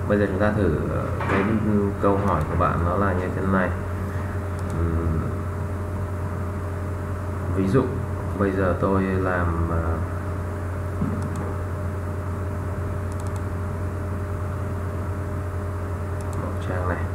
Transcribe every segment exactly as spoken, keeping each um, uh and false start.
Bây giờ chúng ta thử cái câu hỏi của bạn nó là như thế này. Uhm, ví dụ bây giờ tôi làm uh, một trang này,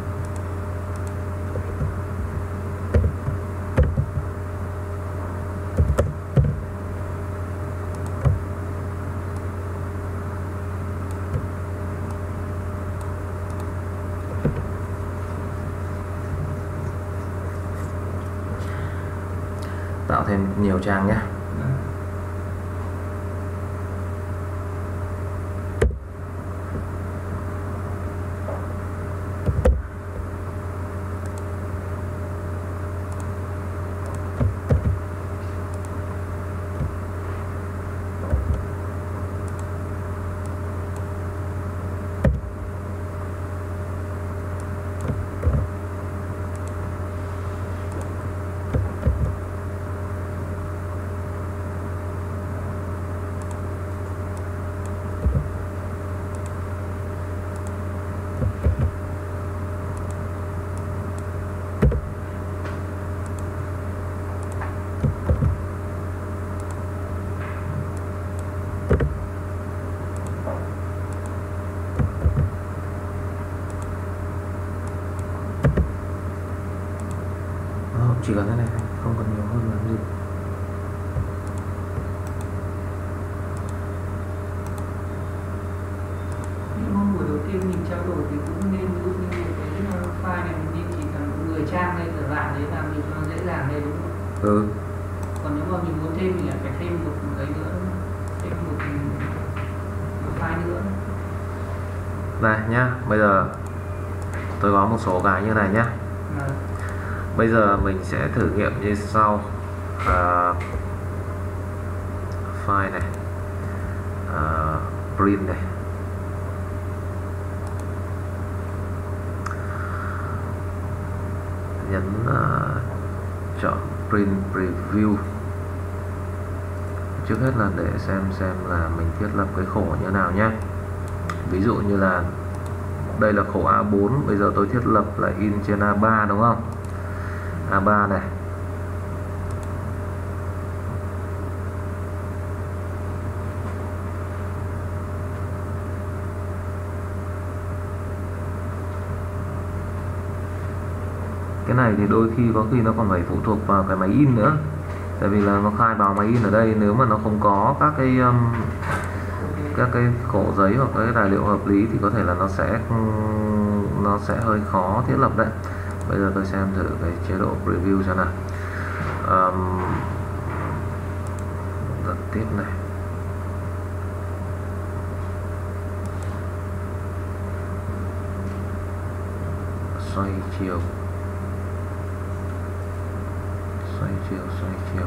tạo thêm nhiều trang nhé. Chỉ cần thế này, không cần nhiều hơn làm gì. Những hôm buổi đầu tiên mình trao đổi thì cũng nên ví dụ như cái file này mình nên chỉ cần mười trang hay trở lại đấy làm việc nó dễ dàng đây, đúng không? Ừ. Còn nếu mà mình muốn thêm mình lại phải thêm một cái nữa, thêm một, một file nữa. Này nhá, bây giờ tôi có một số cái như này nhá. À. Bây giờ mình sẽ thử nghiệm như sau. à, File này, à, print này, nhấn uh, chọn print preview. Trước hết là để xem xem là mình thiết lập cái khổ như nào nhé. Ví dụ như là đây là khổ A bốn, bây giờ tôi thiết lập là in trên A ba, đúng không? A ba này. Cái này thì đôi khi có khi nó còn phải phụ thuộc vào cái máy in nữa. Tại vì là nó khai báo máy in ở đây, nếu mà nó không có các cái um, các cái khổ giấy hoặc cái tài liệu hợp lý thì có thể là nó sẽ nó sẽ hơi khó thiết lập đấy. Bây giờ tôi xem thử cái chế độ preview cho nào. Um, Giật tiếp này. Xoay chiều, xoay chiều, xoay chiều.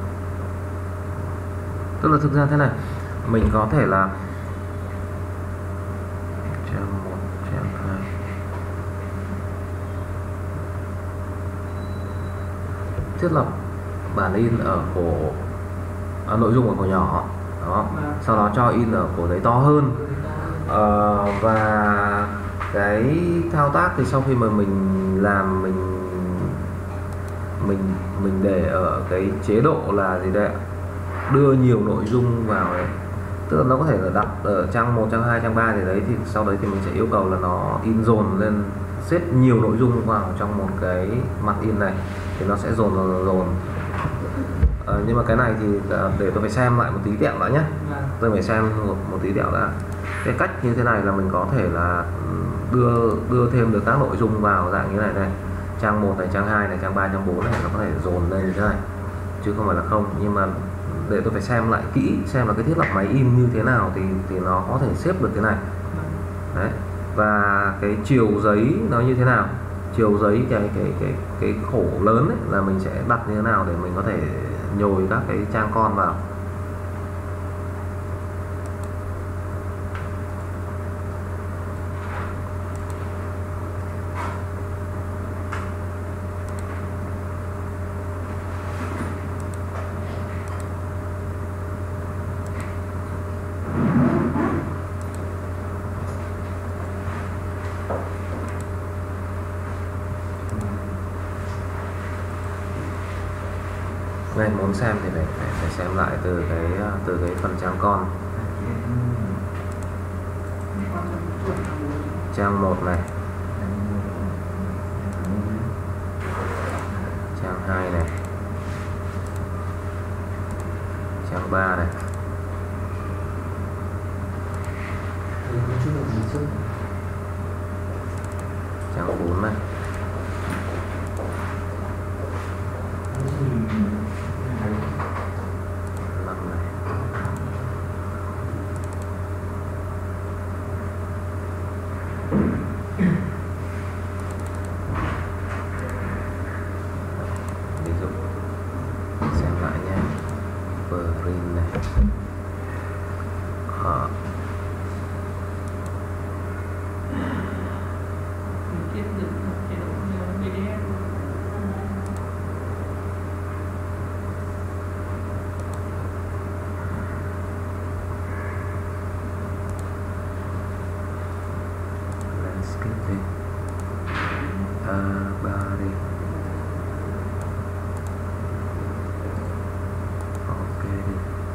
Tức là thực ra thế này, mình có thể là trang một, trang hai. Thiết lập bản in ở khổ à, nội dung ở khổ nhỏ đó, sau đó cho in ở khổ giấy to hơn. à, và cái thao tác thì sau khi mà mình làm mình mình mình để ở cái chế độ là gì đấy, đưa nhiều nội dung vào đấy. Tức là nó có thể là đặt ở trang một, trang hai, trang ba thì đấy, thì sau đấy thì mình sẽ yêu cầu là nó in dồn lên, xếp nhiều nội dung vào trong một cái mặt in này thì nó sẽ dồn dồn dồn. À, nhưng mà cái này thì để tôi phải xem lại một tí tẹo đã nhé. Tôi phải xem một, một tí tẹo đã. Cái cách như thế này là mình có thể là đưa đưa thêm được các nội dung vào dạng như này này, trang một này, trang hai này, trang ba, trang bốn này, nó có thể dồn lên như thế này chứ không phải là không. Nhưng mà để tôi phải xem lại kỹ xem là cái thiết lập máy in như thế nào thì thì nó có thể xếp được thế này đấy. Và cái chiều giấy nó như thế nào, chiều giấy cái cái cái cái khổ lớn ấy, là mình sẽ đặt như thế nào để mình có thể nhồi các cái trang con vào. Này muốn xem thì phải, phải, phải xem lại từ cái từ cái phần trang con. Trang một này, trang hai này, trang ba này, trang bốn này, năm này, ví dụ xem lại nhé, print này, à. Landscape đi, à, ba đi, ok đi,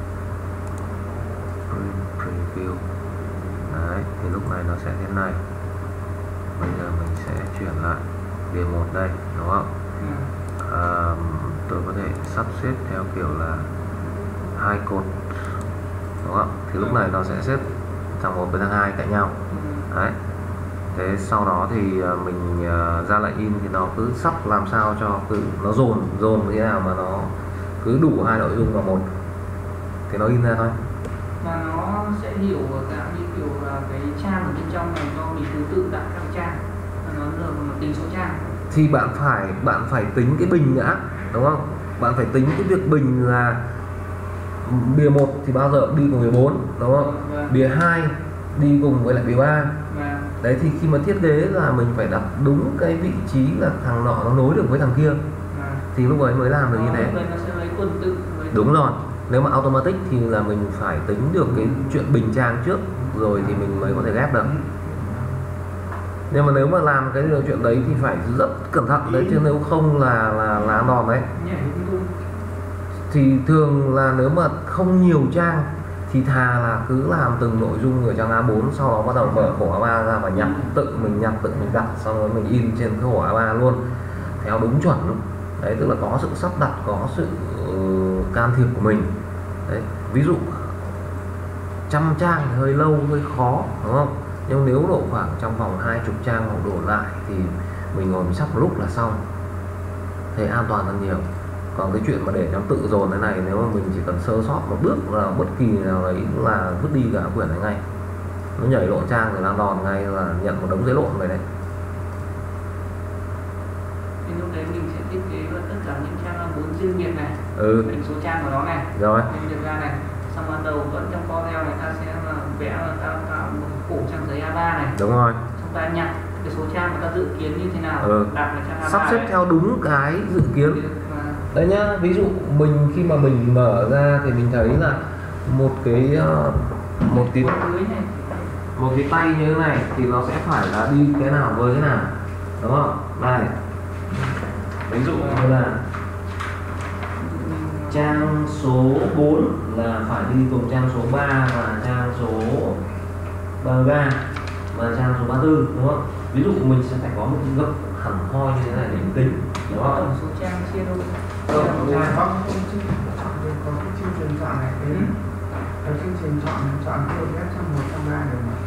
print preview. Đấy, thì lúc này nó sẽ thế này. Bây giờ mình sẽ chuyển lại bìa một đây, đúng không? À, tôi có thể sắp xếp theo kiểu là hai cột, đúng không? Thì lúc này nó sẽ xếp thằng một với thằng hai cạnh nhau. Đấy. Thế sau đó thì mình ra lệnh in thì nó cứ sắp làm sao cho cứ nó dồn dồn như thế nào mà nó cứ đủ hai nội dung vào một thì nó in ra thôi. Và nó sẽ hiểu dạng như kiểu là cái trang ở bên trong này do mình thứ tự đặt các trang, nó được một tính số trang. Thì bạn phải bạn phải tính cái bình đã, đúng không? Bạn phải tính cái việc bình là bìa một thì bao giờ đi cùng bìa bốn, đúng không? Vâng. Bìa hai đi cùng với lại bìa ba. Vâng. Đấy, thì khi mà thiết kế là mình phải đặt đúng cái vị trí là thằng nọ nó nối được với thằng kia. Vâng. Thì lúc ấy mới làm được như thế. Nó sẽ lấy tuần tự. Đúng rồi. Nếu mà automatic thì là mình phải tính được cái chuyện bình trang trước rồi thì mình mới có thể ghép được. Nhưng mà nếu mà làm cái chuyện đấy thì phải rất cẩn thận đấy, chứ nếu không là là là ăn đòn đấy. Thì thường là nếu mà không nhiều trang thì thà là cứ làm từng nội dung ở trang A bốn, sau đó bắt đầu mở khổ A ba ra và nhặt tự mình nhặt tự mình đặt, sau đó mình in trên cái khổ A ba luôn theo đúng chuẩn. Đấy, tức là có sự sắp đặt, có sự uh, can thiệp của mình. Đấy, ví dụ trăm trang thì hơi lâu, hơi khó, đúng không? Nhưng nếu độ khoảng trong vòng hai chục trang hoặc đổ lại thì mình ngồi mình sắp một lúc là xong, thế an toàn hơn nhiều. Còn cái chuyện mà để nó tự dồn thế này, nếu mà mình chỉ cần sơ sót một bước là bất kỳ nào đấy là vứt đi cả quyển này ngay, nó nhảy lộn trang rồi làm đòn ngay là nhận một đống giấy lộn về đấy. Thì lúc đấy mình sẽ thiết kế là tất cả những trang A bốn riêng biệt này, ừ. Định số trang của nó này, rồi mình được ra này, xong ban đầu vẫn trong Corel này ta sẽ là vẽ là ta tạo một khổ trang giấy A ba này, đúng rồi, xong ta nhặt cái số trang mà ta dự kiến như thế nào, ừ. đặt vào trang A ba sắp xếp đấy. theo đúng cái dự kiến. Đấy nhá, ví dụ mình khi mà mình mở ra thì mình thấy là một cái một cái một cái tay như thế này thì nó sẽ phải là đi cái nào với cái nào, đúng không? Này, ví dụ như là trang số bốn là phải đi cùng trang số ba và trang số ba ba và trang số ba tư, đúng không? Ví dụ mình sẽ phải có một cái gấp hẳn hoi như thế này để mình tính, đúng không? Tổng số trang chia đôi. Không, không, không, có cái chương trình chọn này, cái cái chương trình chọn chọn cái ghép trong một trong ba được mà.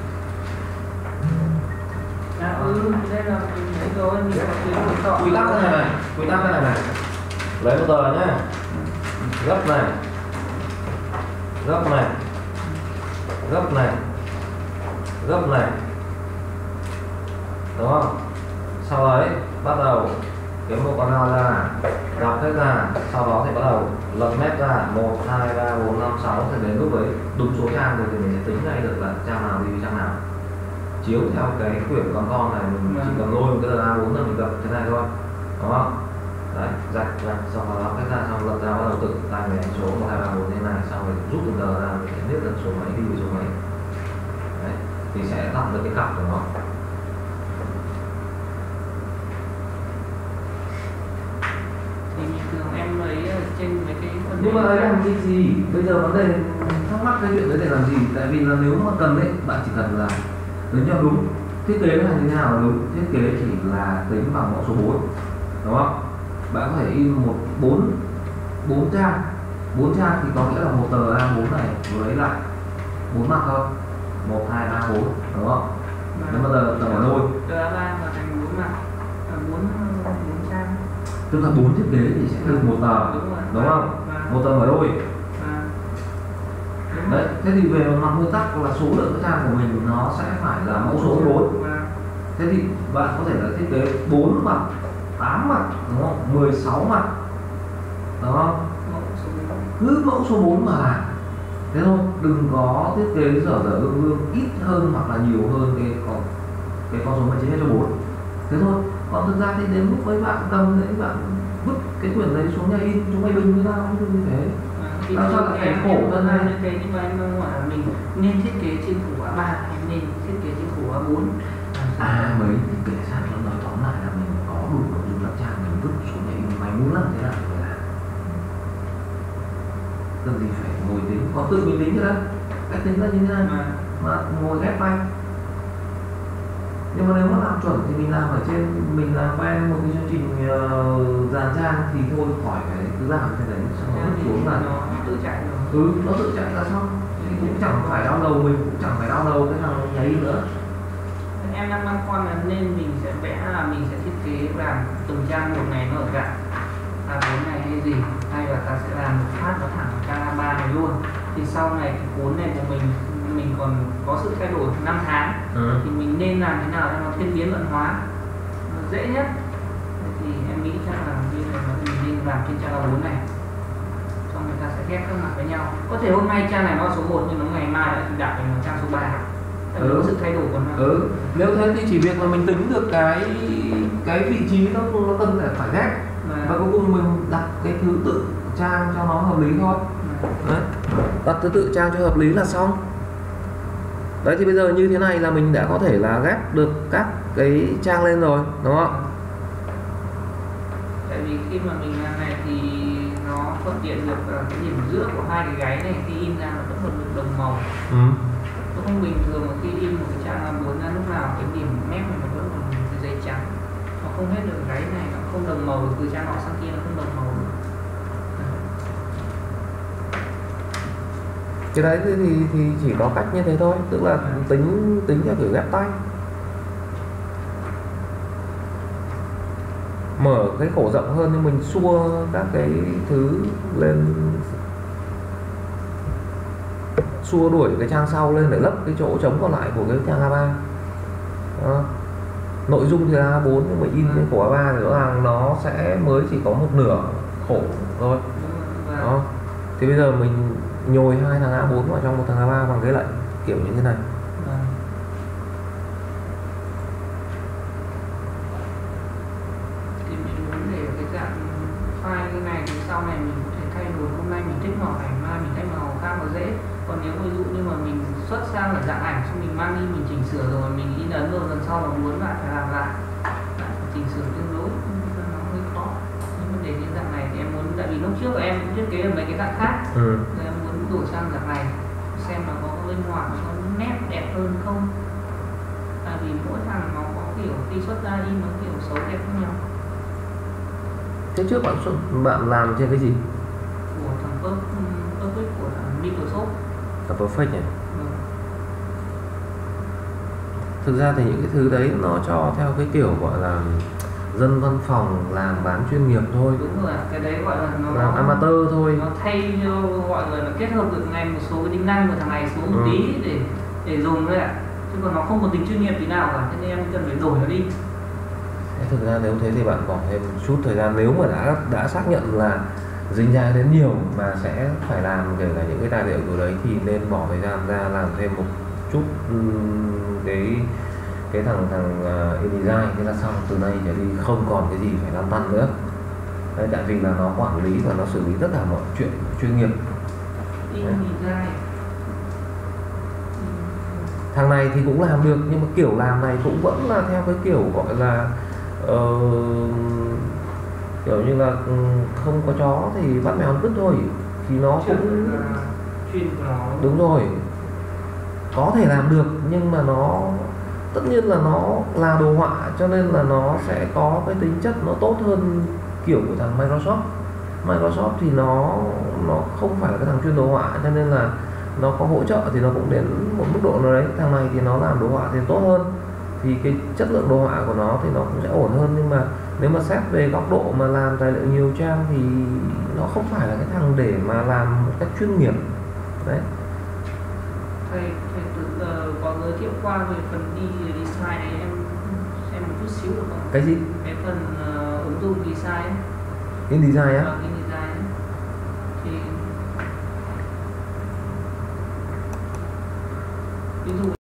À, ừ, đây là mình thấy rồi, mình có thể chọn. Quy tắc thế này này, quy tắc thế này này, lấy một tờ nhé, gấp này, gấp này, gấp này, gấp này, đúng không? Sau đấy bắt đầu kiếm một con dao ra, đọc hết ra, sau đó thì bắt đầu lật mép ra một, hai, ba, bốn, năm, sáu, thì đến lúc đấy đúng số trang rồi thì mình sẽ tính ngay được là trang nào đi với trang nào. Chiếu theo cái quyển con con này, mình chỉ cần lôi một cái tờ A bốn là mình gặp thế này thôi, đúng không? Đấy, rạch rạch xong rồi đọc hết ra, xong lật ra bắt đầu tự tay về đánh số một, hai, ba, bốn như thế này, xong rồi rút từng tờ ra mình sẽ biết được số mấy đi với số mấy. Đấy, thì sẽ tạo được cái cặp của nó. thường em lấy ở trên mấy cái phần Nhưng mà ấy làm cái gì? Bây giờ vấn đề thắc mắc cái chuyện đấy để làm gì? Tại vì là nếu mà cần đấy, bạn chỉ cần là tính cho đúng. Thiết kế là như thế nào là đúng? Thiết kế chỉ là tính bằng mẫu số bốn, đúng không? Bạn có thể in một bốn bốn trang, bốn trang thì có nghĩa là một tờ A bốn này với lại bốn mặt thôi, một hai ba bốn, đúng không? Nếu mà tờ tờ đôi, tờ A ba và thành bốn mặt, bốn bốn trang. tức là bốn thiết kế thì sẽ được một tờ, đúng, rồi. đúng không? Và, một tờ mở đôi. và, Đấy, thế thì về mặt nguyên tắc là số lượng trang của mình nó sẽ phải là mẫu số bốn. Thế thì bạn có thể là thiết kế bốn mặt, tám mặt, đúng không? mười sáu mặt, đúng không? Cứ mẫu số bốn mà làm. Thế thôi, đừng có thiết kế dở dở ương ương ít hơn hoặc là nhiều hơn cái con cái con số mà chia hết cho bốn. Thế thôi. Còn thực ra thì đến lúc mấy bạn cầm đấy bạn vứt cái quyển đấy xuống nhà in, chúng mày bình với tao như thế. Làm sao lại phải khổ hơn hay như thế, nhưng mà em đang hỏi là mình nên thiết kế trên phủ A ba hay nên thiết kế trên phủ A bốn? À mấy thiết kế sao nó nói tóm lại là mình có đủ nội dung lập trang, mình vứt xuống nhà in mày muốn làm thế nào thì làm. Cần gì phải ngồi tính, có tự mình tính chứ đó. Cách tính là như thế này mà, mà ngồi ghép tay. Nhưng mà nếu mà làm chuẩn thì mình làm ở trên, mình làm quen một cái chương trình uh, dàn trang thì thôi khỏi cái cứ làm thế đấy, xong rồi vứt xuống là nó tự chạy rồi. Ừ, nó tự chạy là xong. Thì cũng chẳng phải đau đầu, mình cũng chẳng phải đau đầu cái thằng nháy nữa. Em đang băn khoăn là nên mình sẽ vẽ là mình sẽ thiết kế làm từng trang một này nó ở dạng A bốn này hay gì, hay là ta sẽ làm một phát nó thẳng trang A ba này luôn. Thì sau này cái cuốn này của mình mình còn có sự thay đổi năm tháng, ừ. thì mình nên làm thế nào cho nó thiên biến vận hóa nó dễ nhất. Thì em nghĩ chắc là như này là mình nên làm trên trang A bốn này, xong người ta sẽ ghép các mặt với nhau. Có thể hôm nay trang này nó số một nhưng nó ngày mai lại đặt thành trang số ba. Ừ. Có sự thay đổi của nó. Ừ. Nếu thế thì chỉ việc là mình tính được cái cái vị trí nó nó cần phải phải ghép, và, và cuối cùng mình đặt cái thứ tự trang cho nó hợp lý thôi. Đấy. Đặt thứ tự trang cho hợp lý là xong. Đấy thì bây giờ như thế này là mình đã có thể là ghép được các cái trang lên rồi, đúng không? Tại vì khi mà mình làm này thì nó thuận tiện được cái điểm giữa của hai cái gáy này, khi in ra nó vẫn còn được đồng màu. Ừ. Nó không bình thường mà khi in một cái trang A bốn ra lúc nào cái điểm mép này nó vẫn còn cái giấy trắng, nó không hết được gáy này, nó không đồng màu được, từ trang nọ sang kia nó không đồng màu được. Cái đấy thì thì chỉ có cách như thế thôi, tức là tính tính theo kiểu ghép tay. Mở cái khổ rộng hơn nhưng mình xua các cái thứ lên, xua đuổi cái trang sau lên để lấp cái chỗ trống còn lại của cái trang A ba. Đó. Nội dung thì là A bốn nhưng mà in cái khổ A ba thì rõ ràng nó sẽ mới chỉ có một nửa khổ thôi. Đó. Thì bây giờ mình nhồi hai thằng A bốn vào trong một thằng A ba bằng cái lệnh kiểu như thế này. À. Thì mình muốn để cái dạng file như này thì sau này mình có thể thay đổi, hôm nay mình thích màu ảnh, mai mình thích màu khác nó dễ. Còn nếu ví dụ như mà mình xuất sang là dạng ảnh xong mình mang đi mình chỉnh sửa rồi, mình in ấn rồi, lần sau mà muốn lại phải làm lại, lại phải chỉnh sửa tương đối, nó hơi khó. Nhưng mà để cái dạng này thì em muốn, tại vì lúc trước em cũng thiết kế được mấy cái dạng khác, ừ. Rồi em muốn đổi sang dạng này xem là có linh hoạt, có nét đẹp hơn không. Tại vì mỗi thằng nó có kiểu khi xuất ra in nó kiểu xấu đẹp khác nhau. Thế trước bạn xuất bạn làm trên cái gì? Của thằng Perfect của thằng Microsoft. Thằng Perfect nhỉ? Ừ. Thực ra thì những cái thứ đấy nó cho theo cái kiểu gọi là dân văn phòng làm bán chuyên nghiệp thôi. Đúng rồi, cái đấy gọi là nó làm amateur thôi. Nó thay gọi là nó kết hợp được ngay một số cái tính năng của thằng này xuống một ừ. tí để để dùng thôi ạ. À. Chứ còn nó không có tính chuyên nghiệp tí nào cả, cho nên em cần phải đổi nó đi. Thực ra nếu thế thì bạn bỏ thêm chút thời gian, nếu mà đã đã xác nhận là dính ra đến nhiều mà sẽ phải làm kể cả những cái tài liệu của đấy thì nên bỏ thời gian ra làm thêm một chút cái cái thằng thằng uh, InDesign, thế là xong, từ nay trở đi không còn cái gì phải lăn tăn nữa. Đấy, tại vì là nó quản lý và nó xử lý tất cả mọi chuyện chuyên nghiệp. InDesign. Thằng này thì cũng làm được nhưng mà kiểu làm này cũng vẫn là theo cái kiểu gọi là uh, kiểu như là ừ, không có chó thì bắt mèo ăn cứt thôi, thì nó Chuyên cũng là chuyên của nó. đúng rồi, có thể làm được nhưng mà nó tất nhiên là nó là đồ họa cho nên là nó sẽ có cái tính chất nó tốt hơn kiểu của thằng Microsoft. Microsoft thì nó nó không phải là cái thằng chuyên đồ họa cho nên là nó có hỗ trợ thì nó cũng đến một mức độ nào đấy. Thằng này thì nó làm đồ họa thì tốt hơn, thì cái chất lượng đồ họa của nó thì nó cũng sẽ ổn hơn, nhưng mà nếu mà xét về góc độ mà làm tài liệu nhiều trang thì nó không phải là cái thằng để mà làm một cách chuyên nghiệp đấy. Thầy, thầy tự uh, có giới thiệu qua về phần đi design này em xem một chút xíu được không? Cái gì? Cái phần uh, ứng dụng design ấy. InDesign á? Vâng, InDesign ấy. Thì ví dụ